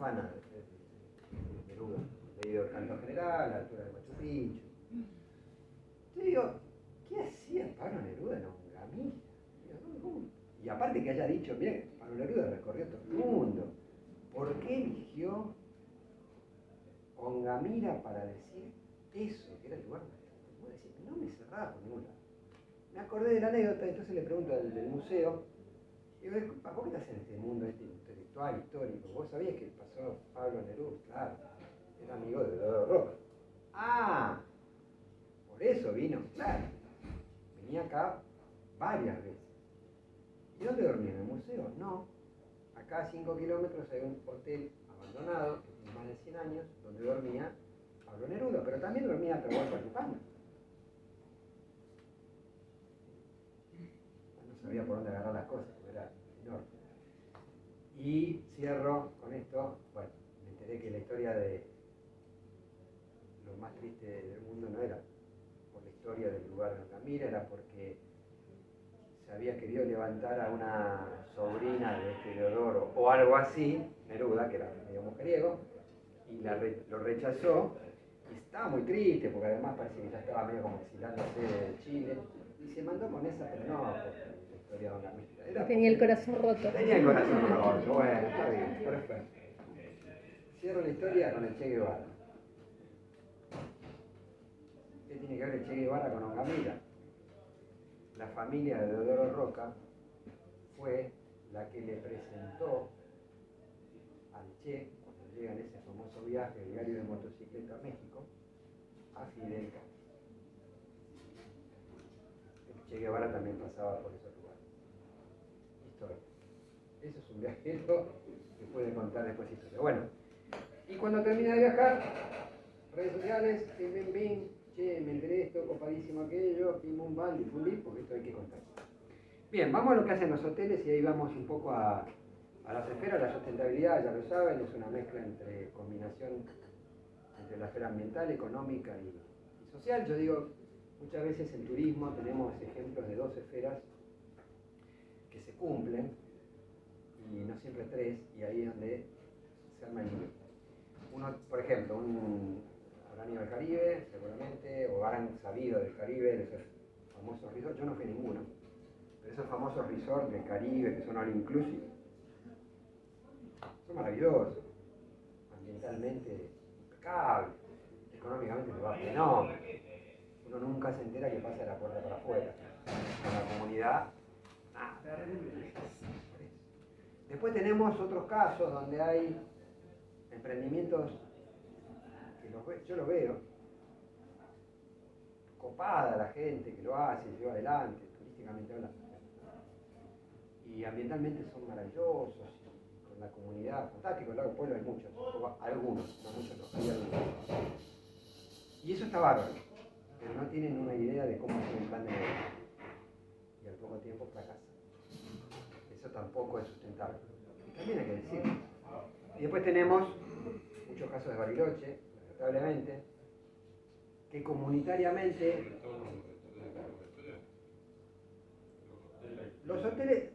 fana de Neruda. He leído el Canto General, La altura de Machu Picchu. Yo digo, ¿qué hacía Pablo Neruda en Ongamira? Y aparte que haya dicho, mira, Pablo Neruda recorrió todo el mundo. ¿Por qué eligió Ongamira para decir eso, que era el lugar más decir, no me cerraba con ningún lado? Me acordé de la anécdota, entonces le pregunto al del museo, digo, ¿por qué estás en este mundo intelectual, histórico? ¿Vos sabías que pasó Pablo Neruda? Claro, era amigo de Deodoro Roca. Ah, por eso vino, claro. Venía acá varias veces. ¿Y dónde dormía? ¿En el museo? No. Acá a 5 kilómetros hay un hotel abandonado, que tiene más de 100 años, donde dormía Pablo Neruda, pero también dormía Atahualpa Yupanqui. No sabía por dónde agarrar las cosas, porque era enorme. Y cierro con esto, bueno, me enteré que la historia de lo más triste del mundo no era por la historia del lugar de Ongamira, era porque se había querido levantar a una sobrina de este Deodoro o algo así, Neruda, que era medio mujeriego, y lo rechazó, y estaba muy triste porque además parece que ya estaba medio como exilándose de Chile, y se mandó con esa, pero no porque la historia de Ongamira. Tenía el corazón roto. Tenía el corazón roto, bueno, está bien, perfecto. Cierro la historia con el Che Guevara. ¿Qué tiene que ver el Che Guevara con Ongamira? La familia de Deodoro Roca fue la que le presentó al Che, cuando llega en ese famoso viaje diario de motocicleta a México, a Fidel Castro. El Che Guevara también pasaba por esos lugares. Historia. Eso es un viajero que puede contar después historia. Bueno, y cuando termina de viajar, redes sociales, bim, che, me enteré de esto, copadísimo aquello, pim, bum, bam, difundir, porque esto hay que contar. Bien, vamos a lo que hacen los hoteles y ahí vamos un poco a las esferas. La sustentabilidad, ya lo saben, es una mezcla entre combinación entre la esfera ambiental, económica y social. Yo digo, muchas veces en turismo tenemos ejemplos de dos esferas que se cumplen y no siempre tres, y ahí es donde se arma el lío. Uno, por ejemplo, habrán ido al Caribe, seguramente, o habrán sabido del Caribe, de esos famosos resorts. Yo no fui a ninguno, pero esos famosos resorts del Caribe que son all inclusive, son maravillosos, ambientalmente impecables, económicamente no va bien, no. Uno nunca se entera que pasa de la puerta para afuera. Con la comunidad, nada. Después tenemos otros casos donde hay emprendimientos que yo lo veo, copada la gente que lo hace, lleva adelante, turísticamente hablando. Y ambientalmente son maravillosos, con la comunidad, fantástico. En Lago Pueblo hay muchos, algunos, no muchos, no, hay algunos. Y eso está bárbaro, pero no tienen una idea de cómo hacer un plan de negocio. Y al poco tiempo fracasa. Eso tampoco es sustentable. Y también hay que decirlo. Y después tenemos muchos casos de Bariloche, lamentablemente, que comunitariamente los hoteles,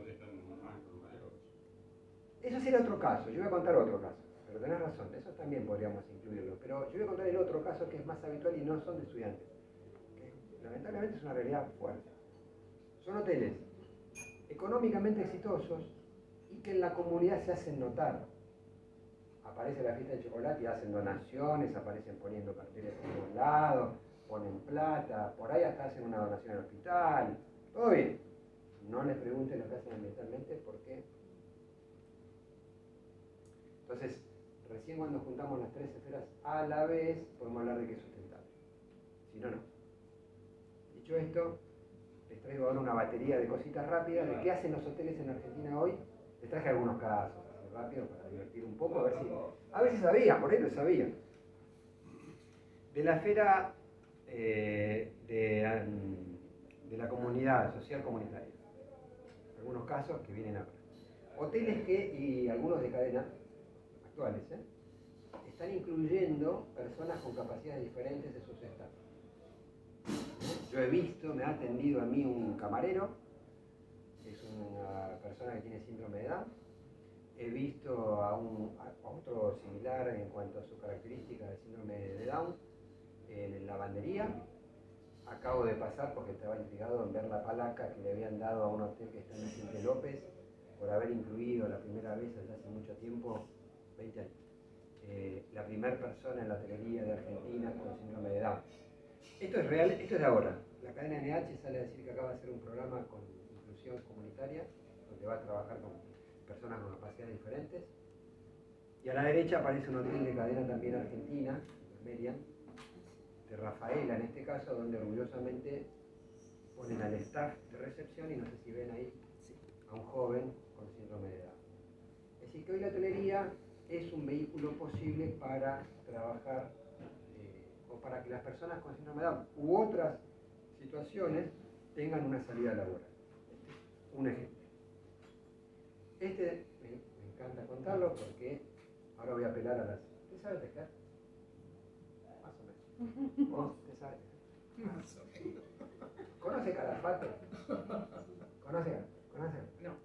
eso sería otro caso. Yo voy a contar otro caso, pero tenés razón, eso también podríamos incluirlo, pero yo voy a contar el otro caso que es más habitual y no son de estudiantes, que lamentablemente es una realidad fuerte. Son hoteles económicamente exitosos y que en la comunidad se hacen notar. Aparece la fiesta de chocolate y hacen donaciones, aparecen poniendo carteles por todos lados, ponen plata, por ahí hasta hacen una donación al hospital, todo bien. No les pregunten lo que hacen ambientalmente porque... Entonces, recién cuando juntamos las tres esferas a la vez, podemos hablar de que es sustentable. Si no, no. Dicho esto, les traigo ahora una batería de cositas rápidas de qué hacen los hoteles en Argentina hoy. Les traje algunos casos, así rápido, para divertir un poco, a ver si sabían, por ahí lo sabían. De la esfera de la comunidad social comunitaria. Algunos casos que vienen ahora. Hoteles y algunos de cadena actuales, están incluyendo personas con capacidades diferentes de sus estatus. Yo he visto, me ha atendido a mí un camarero, que es una persona que tiene síndrome de Down, he visto a otro similar en cuanto a sus características del síndrome de Down en lavandería. Acabo de pasar porque estaba intrigado en ver la palaca que le habían dado a un hotel que está en Vicente López por haber incluido la primera vez, allá hace mucho tiempo, 20 años, la primera persona en la hotelería de Argentina con síndrome de Down. Esto es real, esto es de ahora. La cadena NH sale a decir que acaba de hacer un programa con inclusión comunitaria, donde va a trabajar con personas con capacidades diferentes. Y a la derecha aparece un hotel de cadena también argentina, Merian, de Rafaela en este caso, donde orgullosamente ponen al staff de recepción y no sé si ven ahí a un joven con síndrome de Down. Es decir, que hoy la hotelería es un vehículo posible para trabajar o para que las personas con síndrome de Down u otras situaciones tengan una salida laboral. Un ejemplo. Este me encanta contarlo porque ahora voy a apelar a las... ¿Usted sabe tejer? Más o menos. ¿Vos? ¿Usted sabe tejer? Más o menos. ¿Conoce Calafate? ¿Conoce? No.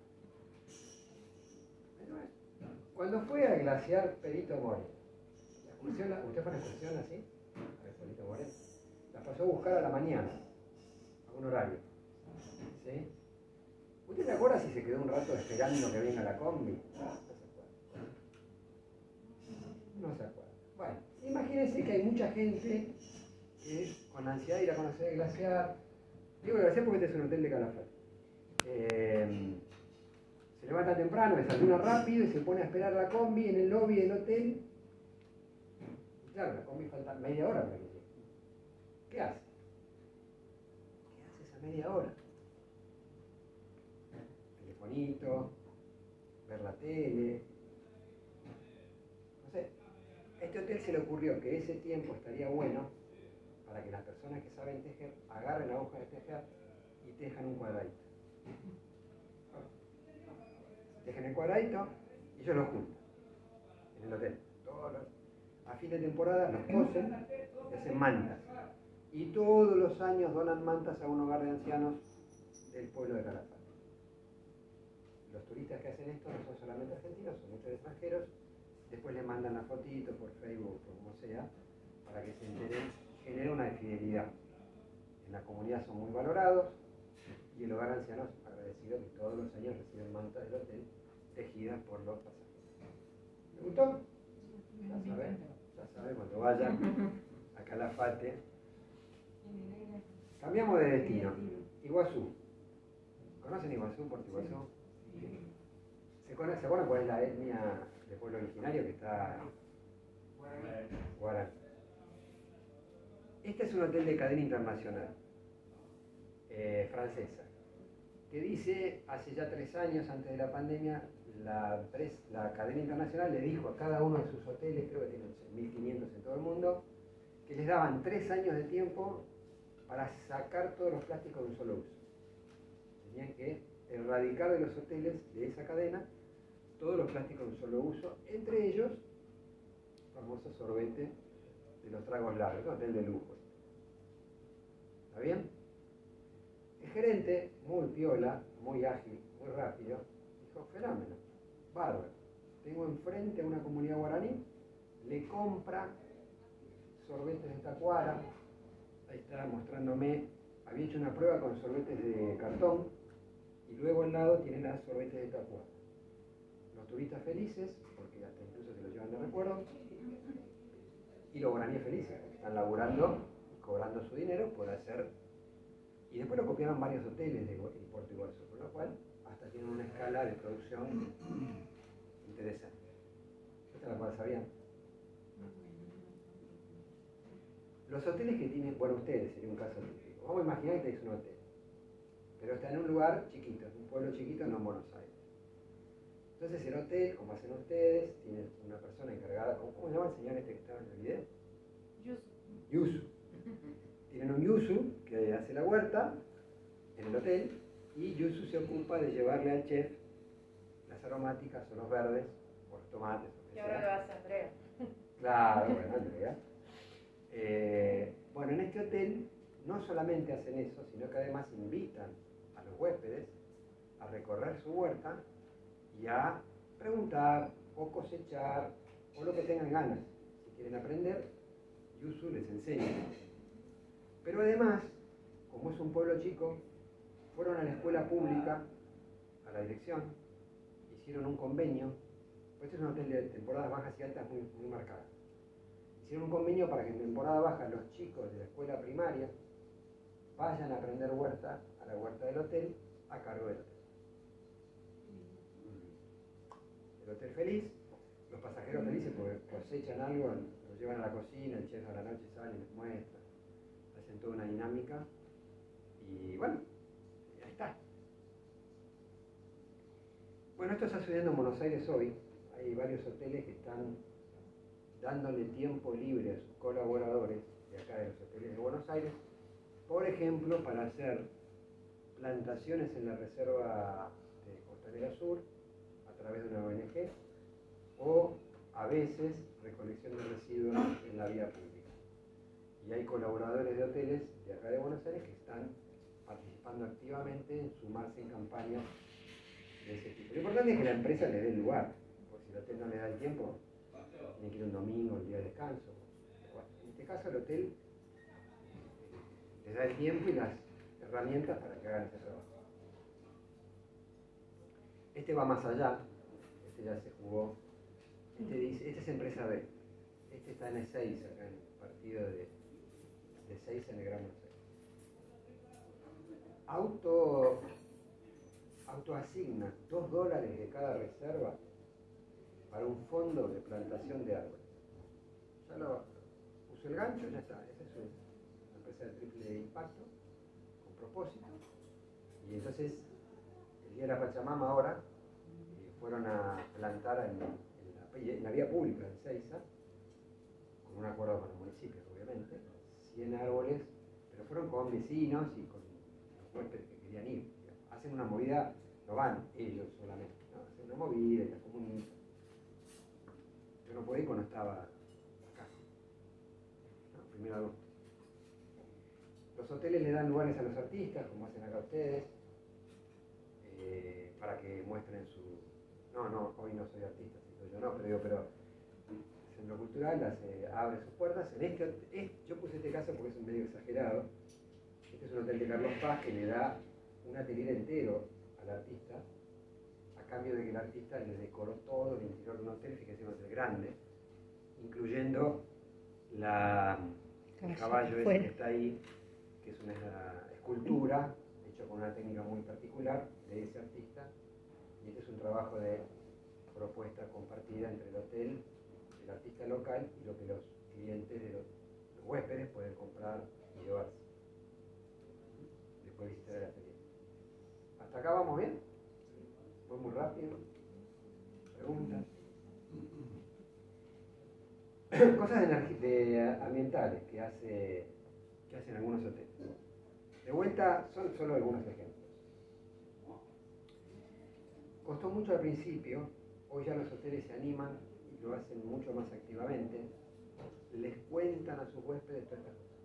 Cuando fue a glaciar Perito Moreno, ¿usted fue a la excursión así? A Perito Moreno. La pasó a buscar a la mañana, a un horario. ¿Sí? ¿Usted se acuerda si se quedó un rato esperando que venga la combi? No se acuerda. Bueno, imagínense que hay mucha gente que con ansiedad de ir a conocer el glaciar. Digo glaciar porque este es un hotel de Calafate. Se levanta temprano, desayuna rápido y se pone a esperar la combi en el lobby del hotel. Claro, la combi falta media hora para que llegue. ¿Qué hace? ¿Qué hace esa media hora? Telefonito, ver la tele. No sé. A este hotel se le ocurrió que ese tiempo estaría bueno para que las personas que saben tejer agarren la hoja de tejer y tejan un cuadradito. Tejen el cuadradito y ellos lo juntan en el hotel. A fin de temporada los cosen y hacen mantas. Y todos los años donan mantas a un hogar de ancianos del pueblo de Calafate. Los turistas que hacen esto no son solamente argentinos, son muchos extranjeros. Después les mandan la fotito por Facebook o como sea, para que se enteren, genera una fidelidad. En la comunidad son muy valorados y el hogar de ancianos agradecido que todos los años reciben mantas del hotel tejidas por los pasajeros. ¿Me gustó? Ya saben, cuando vayan a Calafate. Cambiamos de destino. Iguazú. ¿Conocen Iguazú, Puerto Iguazú? ¿Se acuerdan cuál es la etnia del pueblo originario que está? Guarani. Este es un hotel de cadena internacional, francesa, que dice, hace ya 3 años antes de la pandemia, la cadena internacional le dijo a cada uno de sus hoteles, creo que tienen 1.500 en todo el mundo, que les daban 3 años de tiempo para sacar todos los plásticos de un solo uso. Tenían que erradicar de los hoteles de esa cadena todos los plásticos de un solo uso, entre ellos el famoso sorbete de los tragos largos, un hotel de lujo. ¿Está bien? El gerente, muy piola, muy ágil, muy rápido, dijo, fenómeno, bárbaro. Tengo enfrente a una comunidad guaraní, le compra sorbetes de tacuara, ahí está mostrándome, había hecho una prueba con sorbetes de cartón, y luego al lado tienen las sorbetes de tacuara. Los turistas felices, porque hasta incluso se los llevan de recuerdo, y los guaraníes felices, porque están laburando y cobrando su dinero por hacer. Y después lo copiaron varios hoteles de Puerto Iguazú, con lo cual hasta tienen una escala de producción interesante. ¿Esta la cual sabían? Los hoteles que tienen, bueno, ustedes sería un caso típico. Vamos a imaginar que es un hotel, pero está en un lugar chiquito, en un pueblo chiquito, no en Buenos Aires. Entonces el hotel, como hacen ustedes, tiene una persona encargada, ¿cómo se llama el señor este que estaba en el video? Yusu. Tienen un Yusu que hace la huerta en el hotel y Yusu se ocupa de llevarle al chef las aromáticas o los verdes o los tomates. Y ahora lo hace Andrea. Claro, bueno, Andrea. Bueno, en este hotel no solamente hacen eso, sino que además invitan a los huéspedes a recorrer su huerta y a preguntar o cosechar o lo que tengan ganas. Si quieren aprender, Yusu les enseña. Pero además, como es un pueblo chico, fueron a la escuela pública, a la dirección, hicieron un convenio, pues este es un hotel de temporadas bajas y altas muy, muy marcadas. Hicieron un convenio para que en temporada baja los chicos de la escuela primaria vayan a aprender huerta a la huerta del hotel a cargo del hotel. El hotel feliz, los pasajeros felices porque cosechan algo, lo llevan a la cocina, el chef a la noche sale y les muestra, hacen toda una dinámica y bueno, ahí está. Bueno, esto está sucediendo en Buenos Aires hoy. Hay varios hoteles que están dándole tiempo libre a sus colaboradores de acá de los hoteles de Buenos Aires, por ejemplo, para hacer plantaciones en la reserva de Costanera Sur a través de una ONG o a veces recolección de residuos en la vía pública. Y hay colaboradores de hoteles de acá de Buenos Aires que están participando activamente en sumarse en campañas de ese tipo. Lo importante es que la empresa le dé el lugar, porque si el hotel no le da el tiempo, tiene que ir un domingo, el día de descanso. En este caso el hotel les da el tiempo y las herramientas para que hagan ese trabajo. Este va más allá, este ya se jugó, este es empresa B, este está en E6, acá en el partido de 6 en el Gran Buenos Aires. Autoasigna $2 de cada reserva para un fondo de plantación de árboles. Ya lo puso el gancho, ya está. Esa es una empresa de triple impacto, con propósito. Y entonces, el día de la Pachamama ahora, fueron a plantar en la vía pública de Ezeiza, con un acuerdo con los municipios, obviamente, 100 árboles, pero fueron con vecinos y con los huéspedes que querían ir. Hacen una movida, no van ellos solamente, ¿no? Hacen una movida y la comunican. Yo no podía ir cuando estaba acá, ¿no? 1 de agosto. Los hoteles le dan lugares a los artistas, como hacen acá ustedes, para que muestren su... No, hoy no soy artista, si soy yo no, pero el Centro Cultural abre sus puertas. Yo puse este caso porque es un medio exagerado. Este es un hotel de Carlos Paz que le da un atelier entero al artista, a cambio de que el artista le decoró todo el interior de un hotel, fíjense, un hotel grande, incluyendo el caballo ese que está ahí, que es una escultura, hecho con una técnica muy particular de ese artista, y este es un trabajo de propuesta compartida entre el hotel, el artista local y lo que los clientes de los huéspedes pueden comprar y llevarse después de visitar el atelier. ¿Hasta acá vamos bien? ¿Fue muy rápido? ¿Preguntas? Cosas ambientales que hacen algunos hoteles. De vuelta, son solo algunos ejemplos. Costó mucho al principio, hoy ya los hoteles se animan y lo hacen mucho más activamente. Les cuentan a sus huéspedes todas estas cosas.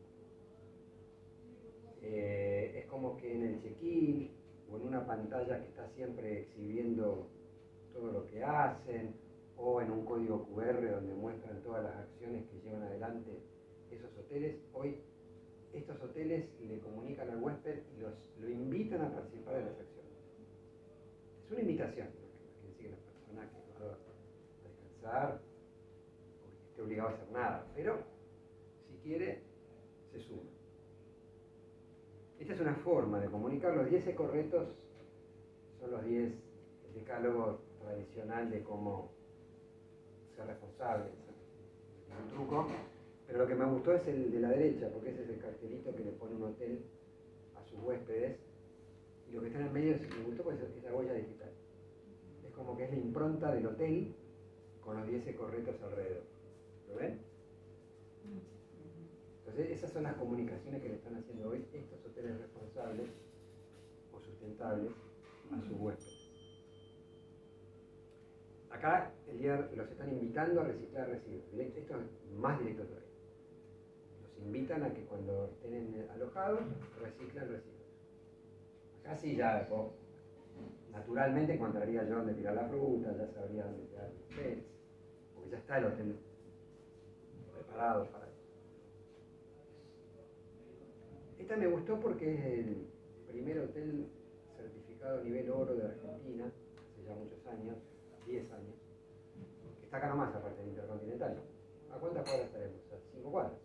Es como que en el check-in o en una pantalla que está siempre exhibiendo todo lo que hacen, o en un código QR donde muestran todas las acciones que llevan adelante esos hoteles. Hoy estos hoteles le comunican al huésped y lo invitan a participar de las acciones. Es una invitación, no quiere decir que la persona que va a descansar o que esté obligado a hacer nada, pero si quiere, se suma. Esta es una forma de comunicar. Los 10 ecorretos son los 10 decálogos tradicional de cómo ser responsable. Es un truco, pero lo que me gustó es el de la derecha, porque ese es el cartelito que le pone un hotel a sus huéspedes, y lo que está en el medio me gustó porque es la huella digital. Es como que es la impronta del hotel con los 10 ecorretos alrededor. ¿Lo ven? Entonces esas son las comunicaciones que le están haciendo hoy estos hoteles responsables o sustentables a sus huéspedes. Acá los están invitando a reciclar residuos. Esto es más directo todavía. Los invitan a que cuando estén alojados reciclen residuos. Acá sí ya Naturalmente encontraría yo dónde tirar la fruta, ya sabría dónde tirar los peces, porque ya está el hotel preparado para eso. Esta me gustó porque es el primer hotel certificado a nivel oro de Argentina, hace ya muchos años, 10 años, que está acá nomás aparte del Intercontinental. ¿A cuántas cuadras estaremos? ¿A 5 cuadras?